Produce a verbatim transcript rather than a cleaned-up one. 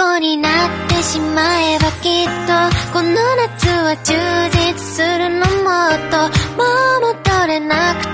虜になってしまえばきっとこの夏は充実するのもっともう戻れなくて